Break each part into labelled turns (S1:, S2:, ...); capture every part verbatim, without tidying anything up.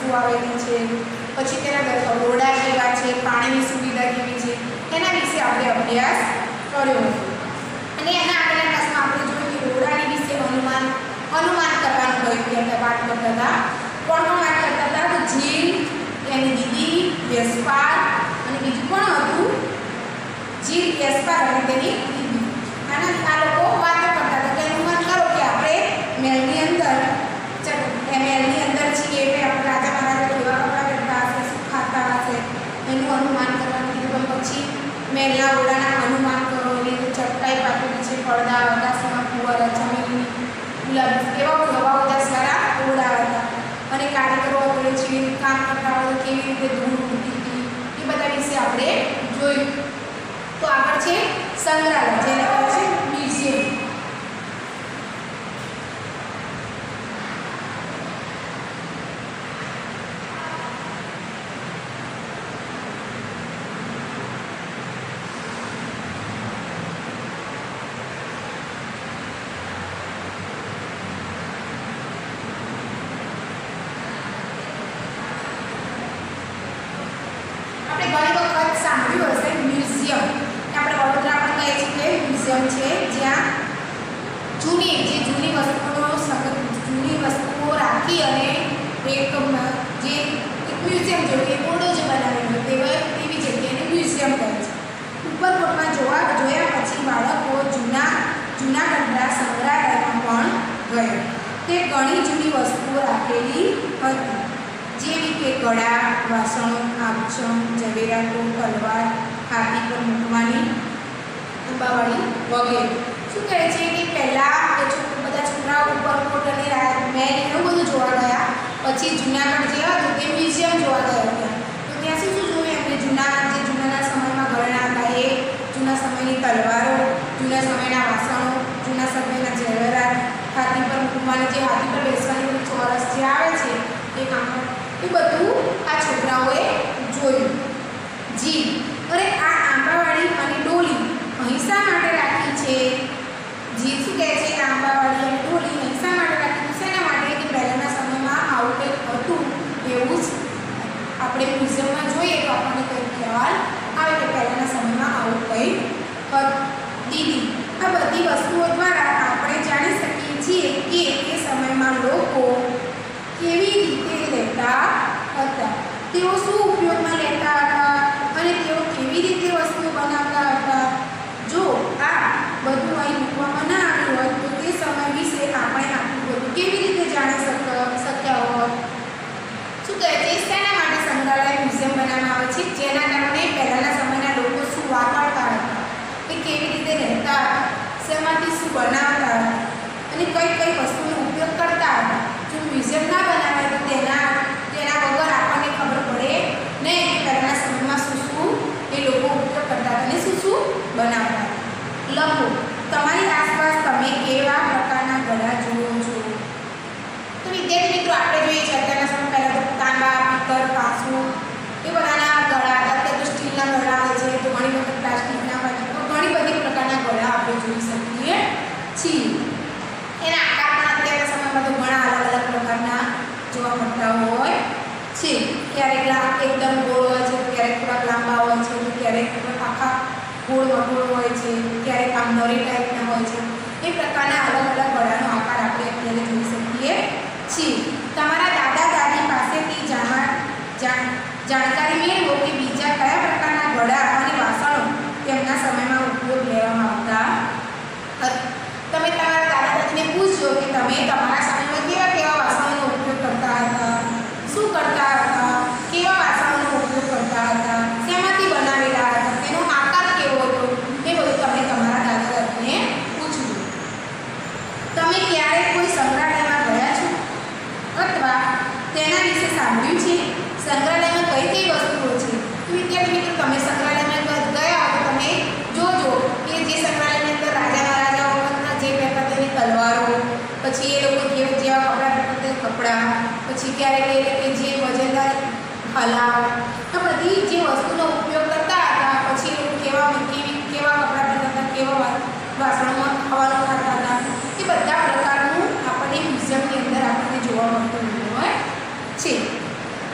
S1: વસ્તુઓ આવેલી છે, પછી તેના ઓરડા કેવા છે, પાણીની સુવિધા કેવી છે, એના વિશે આપણે અભ્યાસ કર્યો હતો. અને એના આગળના ક્લાસમાં આપણે જોયું કે ઓરડાની વિશે અનુમાન અનુમાન કરવાનું કહ્યું કે વાત કરતા હતા. કોણ કોણ વાત કરતા હતા? તો જીલ, એની દીદી, યશપાલ અને બીજું કોણ હતું? જીલ, યશપાલ અને તેની દીદી. આના આ લોકો વાતો કરતા હતા કે અનુમાન કરો કે આપણે મહેલની અંદર એ મહેલની અંદર છીએ એટલે આપણે રાજા મહારાજા કેવા કપડાં પહેરતા હશે, શું ખાતા હશે, એનું અનુમાન કરવાનું કીધું. પછી મહેલના ઓરડાના અનુમાન કરો, એની ચટાઈ પાથરેલી છે, પડદા, અગાસીમાં ફુવારા, જમીનની ગુલાબ એવા હવા ઉદાસ વાળા ઓરડા હતા. અને કારીગરો આપણે જે કામ કરતા હોય કેવી રીતે ધૂળ ઉડતી હતી એ બધા વિશે આપણે જોયું. તો આગળ છે સંગ્રહાલય, જેને કહે છે મ્યુઝિયમ. છે જ્યાં જૂની જે જૂની વસ્તુઓ જૂની વસ્તુઓ રાખી અને એક જે એક મ્યુઝિયમ જેવું એક ઓરડો જે બનાવેલો તેવા તેવી જગ્યાને મ્યુઝિયમ કહે છે. ઉપરકોટમાં જોવા જોયા પછી બાળકો જૂના જૂનાગઢના સંગ્રહાલયમાં પણ ગયા. તે ઘણી જૂની વસ્તુઓ રાખેલી હતી, જેવી કે કડા, વાસણો, આભૂષણ, ઝવેરાતો, તલવાર, હાથી પર મૂકવાની અંબાવાળી વગેરે. શું કહે છે કે પહેલાં બધા છોકરાઓ ઉપરકોટ અને મહેલ એવું બધું જોવા ગયા, પછી જૂનાગઢ જે હતું તે મ્યુઝિયમ જોવા ગયા હતા. તો ત્યાં શું શું જોયું એમને? જૂના જે જૂનાના સમયમાં ઘરણા હતા એ જૂના સમયની તલવારો, જૂના સમયના વાસણો, જૂના સમયના ઝવેરાત, હાથી પર મૂકવાની જે હાથી પર બેસવાની ચોરસ જે આવે છે એ કામ, એ બધું આ છોકરાઓએ જોયું. જી અરે આ આંબાવાળી અને ડોલી અહીં શા માટે રાખી છે? જી શું કહે છે કે આંબાવાળી અને ડોલી અહીં શા માટે રાખી છે? શેના માટે? કે પહેલાંના સમયમાં આવું કંઈક હતું એવું જ આપણે મ્યુઝિયમમાં જોઈએ તો આપણને કંઈક ખ્યાલ આવે કે પહેલાંના સમયમાં આવું કંઈક દીદી. આ બધી વસ્તુઓ દ્વારા આપણે જાણી શકીએ છીએ કે તે સમયમાં લોકો કેવી રીતે રહેતા હતા, તેઓ શું ઉપયોગમાં લેતા હતા અને તેઓ કેવી રીતે વસ્તુઓ બનાવતા હતા. જો આ બધું અહીં મૂકવામાં ના આવ્યું હોત તો તે સમય વિશે આપણે આટલું બધું કેવી રીતે જાણી શક્યા હોત. શું કહે છે? શેના માટે સંગ્રહાલય મ્યુઝિયમ બનાવવામાં આવે છે? જેના કારણે પહેલાંના સમયના લોકો શું વાપરતા હતા, એ કેવી રીતે રહેતા હતા, શેમાંથી શું બનાવતા હતા અને કઈ કઈ વસ્તુનો ઉપયોગ કરતા હતા. જો મ્યુઝિયમ ના બનાવાય તો તેના તેના વગર આપણને ખબર પડે નહીં કે પહેલાંના સમયમાં શું શું એ લોકો ઉપયોગ કરતા હતા અને શું શું બનાવતા હતા. લખો તમારી આસપાસ તમે કેવા પ્રકારના ઘડા જુઓ છો. તો વિદ્યાર્થી મિત્રો આપણે જોઈએ છે અત્યારના સમય પહેલાં તો તાંબા, પિત્તળ, કાંસુ એ બધાના ઘડા હતા. અત્યારે તો સ્ટીલના ઘડા આવે છે, તો ઘણી વખત પ્લાસ્ટિકના હોય છે, તો ઘણી બધી પ્રકારના ઘડા આપણે જોઈ શકીએ છીએ. એના આકાર પણ અત્યારના સમયમાં તો ઘણા અલગ અલગ પ્રકારના જોવા મળતા હોય છે. ક્યારેક એકદમ ગોળ હોય છે, ક્યારેક થોડાક લાંબા હોય છે, તો ક્યારેક આખા ગોળ વગોળ હોય છે, ક્યારેક આમ નરી ટાઈપના હોય છે. એ પ્રકારના અલગ અલગ ઘડાનો આકાર આપણે અત્યારે જોઈ શકીએ છીએ. તમારા દાદા દાદી પાસેથી જાણવા જાણકારી મેળવો કે બીજા કયા પ્રકારના ઘડા અને વાસણો તેમના સમયમાં ઉપયોગ લેવામાં આવતા હતા. તમે તમારા દાદા દાદીને પૂછજો કે તમે તમારા સમયમાં કેવા કેવા વાસણોનો ઉપયોગ કરતા હતા, શું કરતા હતા, કેવા વાસણોનો ઉપયોગ કરતા હતા, શેમાંથી બનાવેલા હતા, તેનો આકાર કેવો હતો, એ બધું તમે તમારા દાદા દાદીને પૂછજો. તમે ક્યારેક કોઈ સંગ્રહાલયમાં ગયા છો અથવા તેના વિશે સાંભળ્યું છે? સંગ્રહાલયમાં કઈ કઈ વસ્તુઓ છે? તો વિદ્યાર્થી મિત્રો તમે સંગ્રહાલયમાં ગયા હો તો તમે જોજો કે જે સંગ્રહાલયની અંદર રાજા મહારાજાઓ વખતના જે પહેરતા તેની તલવારો, પછી એ લોકો જે જેવા કપડાં પહેરતા તે કપડાં, પછી ક્યારેક એ કે જે વજનદાર હલાવ, આ બધી જે વસ્તુનો ઉપયોગ કરતા હતા, પછી એ લોકો કેવા કેવી કેવા કપડાં પહેરતા હતા, કેવા વાસણોમાં ખાવાનું ખાતા હતા, એ બધા પ્રકારનું આપણને મ્યુઝિયમની અંદર આપણને જોવા મળતું હોય છે.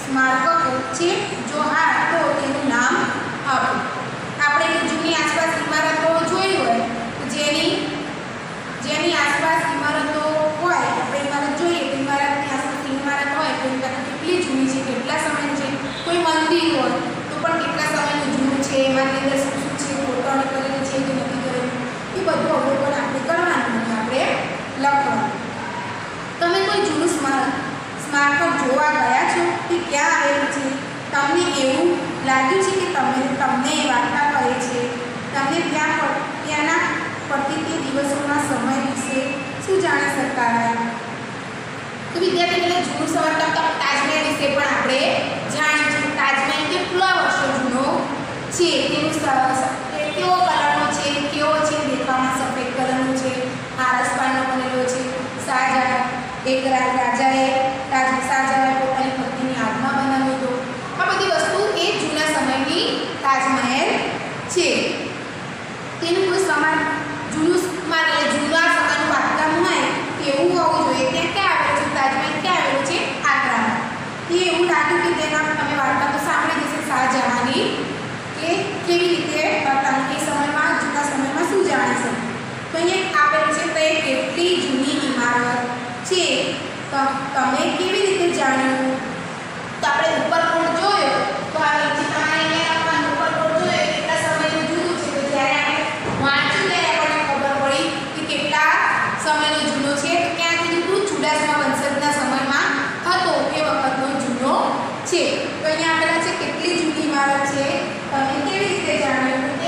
S1: સ્મારકો છે? જો હા તો તેનું નામ આપો. આપણે જૂની આસપાસ ઇમારતો જોઈ હોય તો જેની જેની આસપાસ ઇમારતો હોય, આપણે ઇમારત જોઈએ તો ઇમારતની આસપાસ ઇમારત હોય તો કેટલી જૂની છે, કેટલા સમયની છે. કોઈ મંદિર હોય તો પણ કેટલા સમયનું જૂનું છે, એમાંની અંદર શું શું છે, કોતરણી કરેલી છે કે નથી કરેલી, એ બધું અવલોકન આપણે કરવાનું અને આપણે લખવાનું. તમે કોઈ જૂનું સ્મારક સ્મારક જોવા ગયા છો કે ક્યાં આવેલું છે? તમને એવું લાગ્યું છે કે તમે તમને એ વાર્તા કરે છે? તમને ત્યાં ત્યાંના પડતી તે દિવસોના સમય વિશે શું જાણી શકાય? તો વિદ્યાર્થીઓને જૂનું સમર્થક તાજમહેલ વિશે પણ આપણે જાણીશું. તાજમહેલ કેટલા વર્ષો જૂનો છે, તેનું કેવો કલરનો છે, કેવો છે, દેખાવમાં સફેદ કલરનો છે, આરસપાનનો બનેલો છે. શાહજહાં એક રાજાએ તાજ શાહજહાં પોતાની પત્નીની યાદમાં બનાવ્યો હતો. આ બધી વસ્તુ એ જૂના સમયની તાજમહેલ છે. તેનું કોઈ સમાન જૂનું સ્મારક એટલે જૂના સમયનું બાંધકામ હોય તેવું હોવું જોઈએ. ત્યાં ક્યાં આવેલું છે? તાજમહેલ ક્યાં આવેલું છે? આગ્રામાં. તે એવું લાગ્યું કે તેના તમે વાર્તા તો સાંભળી જશે શાહજહાંની, કે કેવી રીતે હતા એ સમયમાં, જૂના સમયમાં શું જાણી શકે. તો અહીંયા આપેલું છે તો એ કેટલી જૂની ઇમારત છે, તમે કેવી રીતે જાણ્યું? તો આપણે ઉપર કોણ જોયો તો આ નીચે તમારે અહીંયા આપવાનું ઉપર કોણ જોયો કેટલા સમયનું જૂનું છે. તો જ્યારે આપણે વાંચ્યું ત્યારે આપણને ખબર પડી કે કેટલા સમયનો જૂનો છે. તો ક્યાં કીધું તું? ચુડાસમા વંશજના સમયમાં હતો એ વખતનો જૂનો છે. તો અહીંયા આપેલા છે કેટલી જૂની ઇમારત છે, તમે કેવી રીતે જાણ્યું? તે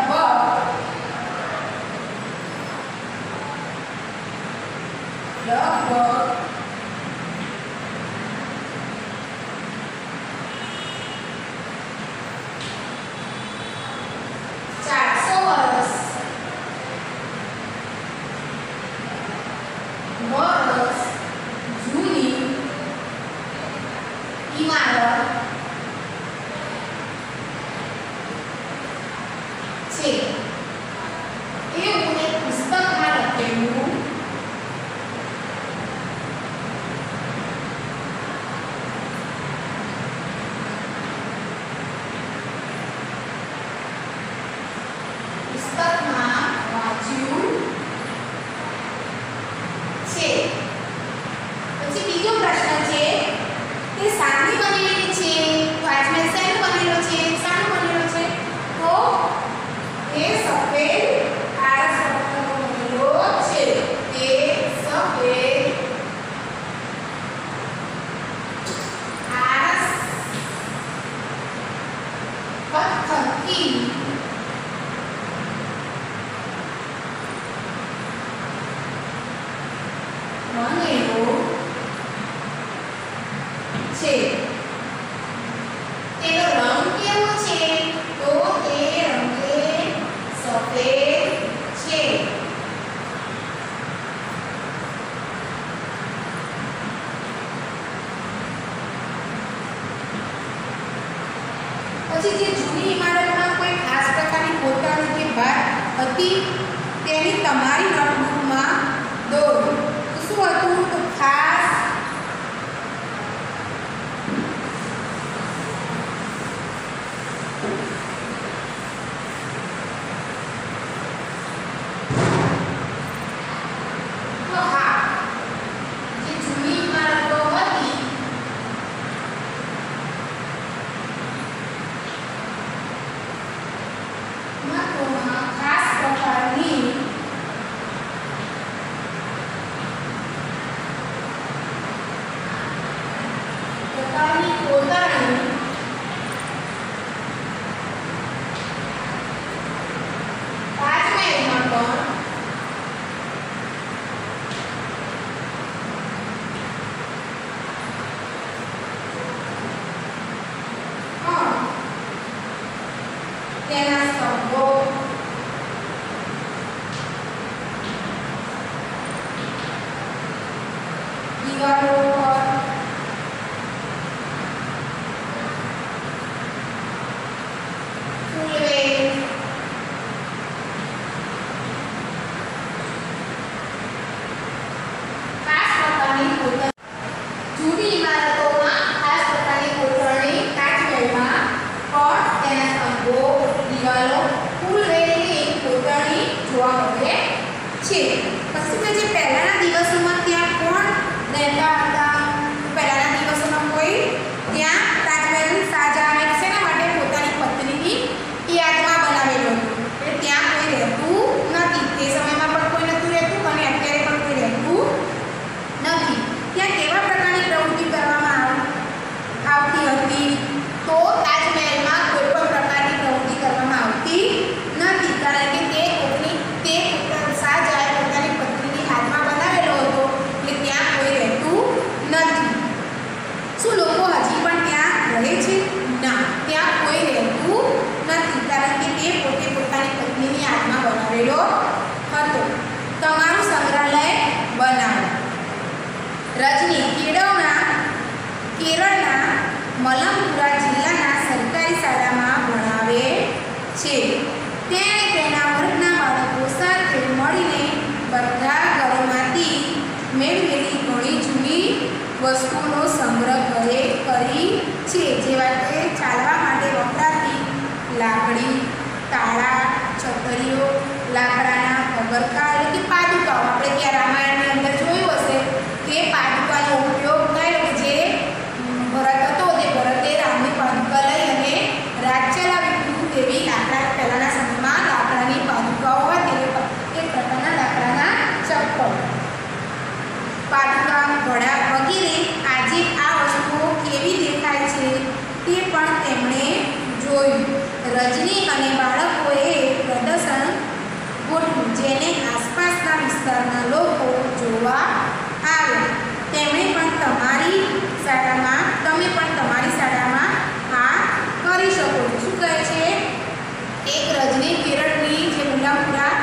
S1: લગભગ લગભગ ચારસો વર્ષ વર્ષ જૂની ઇમારત છે એવું એક પુસ્તકમાં લખેલું પુસ્તકમાં વાંચ્યું છે. પછી બીજો પ્રશ્ન છે કે શાની બનેલી છે? તાજમહેલ શેનું બનેલો છે? શાનું બનેલો છે? તો એ સફેદ આરસ પથ્થરનો બનેલો છે. એ સફેદ આરસ પથ્થરથી બનેલો છે. તેનો રંગ કેવો છે? તો તે રંગે સફેદ છે. પછી જે જૂની ઇમારતમાં કોઈ ખાસ પ્રકારની કોતરણી કે ભાત હતી તેની તમારી નોટબુકમાં દોરો. શું હતું? તો ખાસ તો હા જે જૂની ઇમારતો હતી માં ખાસ પ્રકારની જોવા મળે છે. પછી જે પહેલાના દિવસોમાં ત્યાં કોણ રહેતા હતા? પહેલાના દિવસોમાં કોઈ ત્યાં તાજમહેલ શાહજહાં શેના માટે પોતાની પત્નીની યાદમાં બનાવેલો હતો. એટલે ત્યાં કોઈ રહેતું નથી. તે સમયમાં પણ કોઈ નહોતું રહેતું અને અત્યારે પણ કોઈ રહેતું નથી. ત્યાં કેવા પ્રકારની પ્રવૃત્તિ કરવામાં આવતી હતી? તો તાજમહેલમાં કોઈ પણ પ્રકારની પ્રવૃત્તિ કરવામાં આવતી નથી, કારણ કે તે પોતાની તે શાહજહાં પોતાની પત્નીની હાથમાં બનાવેલો હતો, એટલે ત્યાં કોઈ રહેતું નથી. શું લોકો હજી પણ ત્યાં રહે છે? ના, ત્યાં કોઈ રહેતું નથી, કારણ કે તે પોતે પોતાની પત્નીની હાથમાં બનાવેલો હતો. તમારું સંગ્રહાલય બનાવો. રજની કેળવના કેરળના મલમપુરા જિલ્લાના સરકારી શાળામાં ભણાવે છે. તેણે તેના વર્ગના બાળકો સાથે મળીને બધા ઘરોમાંથી મેળવેલી ઘણી જૂની વસ્તુઓનો સંગ્રહ કરે કરી છે, જેવા કે ચાલવા માટે વપરાતી લાકડી, તાળા, છતરીઓ, લાકડાના પગરખાં એટલે કે પાદુકાઓ. આપણે ત્યાં રામાયણની અંદર જોયું હશે કે પાદુકાનો ઉપયોગ થયો, કે જે ભરત હતો તે ભરતે રામની પાદુકા લઈ અને રાજ ચલાવ્યું તેવી લાકડા પહેલાંના સમયમાં લાકડાની પાદુકાઓ હતી, એક પ્રકારના લાકડાના ચપ્પલ, પાદુકા, ઘોડા વગેરે. આજે આ વસ્તુઓ કેવી દેખાય છે તે પણ તેમણે જોયું. રજની અને બાળકોએ પ્રદર્શન ગોઠવ્યું, જેને આસપાસના વિસ્તારના લોકો જોવા આવ્યા. તેમણે પણ તમારી શાળામાં તમે પણ તમારી શાળામાં આ કરી શકો છો. શું કહે છે? એક રજની કેરળની જે મુલ્લાપુરા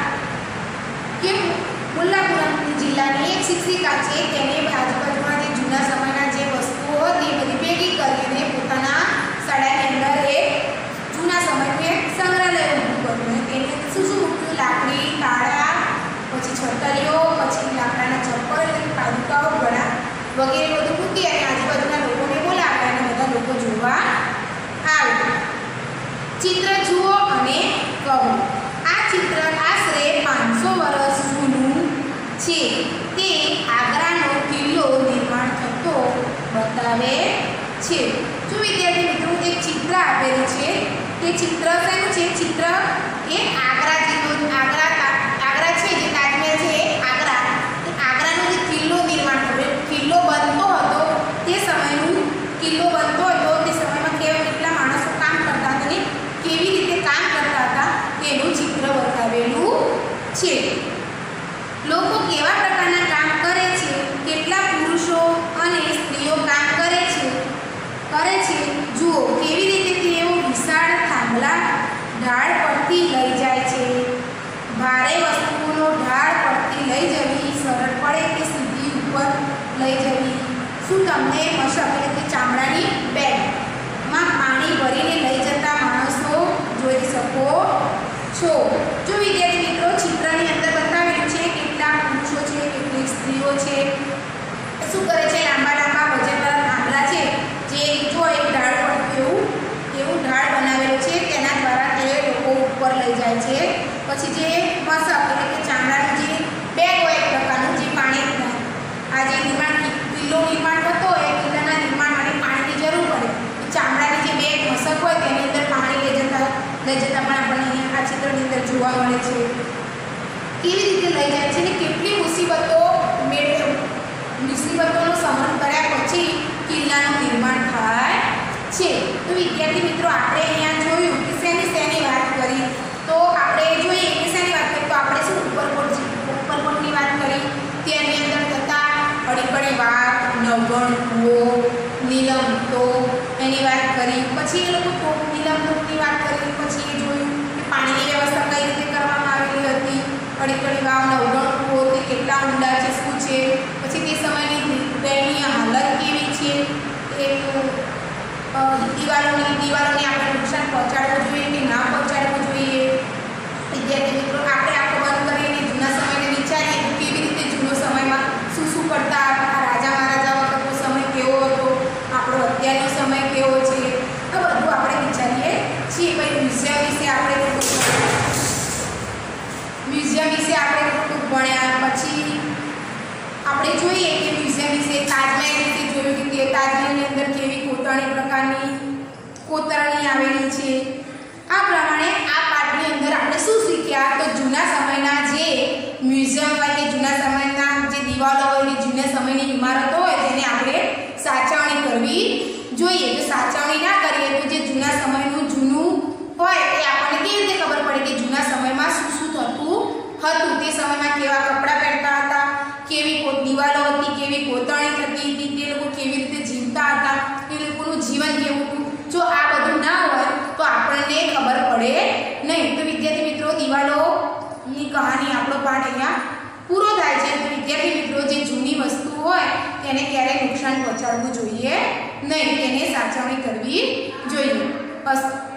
S1: કે મુલ્લાપુરમ જિલ્લાની એક શિક્ષિકા છે, તેને આજુબાજુમાં જે જૂના સમયના જે વસ્તુઓ હતી એ બધી ભેગી કરીને પોતાના શાળાની અંદર એક જૂના સમયનું એક સંગ્રહાલય ઊભું કર્યું. તેને શું શું મૂક્યું? લાકડી, તાળા, પછી છતરીઓ, પછી લાકડાના ચપ્પલ, પાદુકાઓ, ઘડા વગેરે બધું મૂકી અને આજુબાજુના લોકોને બોલાવ્યા અને બધા લોકો જોવા આવ્યા. ચિત્ર જુઓ અને કહો. આ ચિત્ર આશરે પાંચસો વર્ષ જૂનું છે. તે આગ્રાનો કિલ્લો નિર્માણ થતો બતાવે છે. જો વિદ્યાર્થી મિત્રો એક ચિત્ર આપેલું છે, તે ચિત્ર શેનું છે? ચિત્ર એ આગ્રા જિલ્લો આગ્રા આગ્રા છે, જે તાજમહેલ છે એ આગ્રા આગ્રાનો જે કિલ્લો નિર્માણ થયો, કિલ્લો બનતો હતો તે સમયનું કિલ્લો બનતો હતો તે સમયમાં કેવા કેટલા માણસો કામ કરતા હતા અને કેવી રીતે કામ કરતા હતા તેનું ચિત્ર બતાવેલું છે. લોકો કેવા પ્રકારના કામ કરે છે, કેટલા પુરુષો અને સ્ત્રીઓ કામ કરે છે કરે છે જુઓ. કેવી રીતે તેઓ વિશાળ થાંભલા ઢાળ પરથી લઈ જાય છે. ભારે વસ્તુઓનો ઢાળ પરથી લઈ જવી સરળ પડે કે સીધી ઉપર લઈ જવી? શું તમને મશક એટલે કે ચામડાની બેગમાં પાણી ભરીને લઈ જતા માણસો જોઈ શકો છો? જો વિદ્યાર્થી મિત્રો ચિત્રની અંદર બતાવેલું છે કેટલા પુરુષો છે, કેટલી સ્ત્રીઓ છે. શું કરે છે? લાંબા લાંબા વજનવાળા થાંભલા છે, જે જો એક ઢાળ પરથી એવું એવું ઢાળ બનાવેલું છે, તેના દ્વારા તે લોકો ઉપર લઈ જાય છે. પછી જે મશક એટલે કે ચામડાનું જે બેગ હોય એક પ્રકારનું, જે પાણી આ જે નિર્માણ કિલ્લો નિર્માણ થતો હોય, કિલ્લાના નિર્માણ માટે પાણીની જરૂર પડે, ચામડાની જે બેગ મશક હોય તેની અંદર પાણી લઈ જતા લઈ જતા પણ આપણને અહીંયા આ ચિત્રની અંદર જોવા મળે છે. કેવી રીતે લઈ જાય છે અને કેટલી મુસીબતો મેળવે મુસીબતોનો સહન કર્યા પછી કિલ્લાનું નિર્માણ થાય છે. તો વિદ્યાર્થી મિત્રો આપણે અહીંયા જોયું કે શેની શેની વાત કરી. તો આપણે જોઈએ કે શેની વાત કરી, તો આપણે શું ઉપરકોટ ઉપરકોટની વાત કરી, તેની અંદર થતા અડીકડી વાત, નવગણ, કૂવો, નીલમ તોપ એની વાત કરી. પછી એ લોકો તોપ નીલમ તોપની વાત કરી. પછી એ જોયું કે પાણીની વ્યવસ્થા કઈ રીતે કરવામાં આવેલી હતી. અડીકડી વાવ, નવગણ, કૂવો તે કેટલા ઊંડા છે, શું છે. પછી તે સમયની દયનીય હાલત કેવી છે, એ દિવાલોની દિવાલોને આપણે નુકસાન પહોંચાડવું જોઈએ કે ના પહોંચાડવું જોઈએ. વિદ્યાર્થી મિત્રો આપણે આંખો બંધ કરીને જૂના સમયને વિચારીએ કે કેવી રીતે જૂનો સમયમાં શું શું કરતા આ રાજા મહારાજા વખતનો સમય કેવો હતો, આપણો અત્યારનો સમય કેવો છે, આ બધું આપણે વિચારીએ છીએ. પછી વિષય વિશે આપણે મ્યુઝિયમ વિશે આપણે થોડુંક ભણ્યા. પછી આપણે જોઈએ કે મ્યુઝિયમ વિશે તાજમહેલ વિશે જોયું કે તાજમહેલની અંદર કેવી કોતરણી પ્રકારની કોતરણી આવેલી છે. આ પ્રમાણે આ પાઠની અંદર આપણે શું શીખ્યા તો જૂના સમયના જે મ્યુઝિયમ હોય કે જૂના સમયના જે દિવાલો હોય કે જૂના સમયની ઇમારતો હોય તેને આપણે સાચવણી કરવી જોઈએ. તો સાચવણી ના કરીએ તો જે જૂના સમયનું જૂનું હોય એ આપણને કેવી રીતે ખબર પડે કે જૂના સમયમાં શું શું થતું હતું, તે સમયમાં કેવા કપડાં પહેરતા હતા, કેવી દિવાલો હતી, કેવી કોતરણી થતી હતી, તે લોકો કેવી રીતે જીવતા હતા, એ લોકોનું જીવન કેવું હતું. જો આ બધું ના હોય તો આપણને ખબર પડે નહીં. તો વિદ્યાર્થી મિત્રો દિવાલોની કહાની આપણો પાઠ અહીંયા પૂરો થાય છે. તો વિદ્યાર્થી મિત્રો જે જૂની વસ્તુ હોય તેને ક્યારેય નુકસાન પહોંચાડવું જોઈએ નહીં, તેને સાચવણી કરવી જોઈએ. બસ.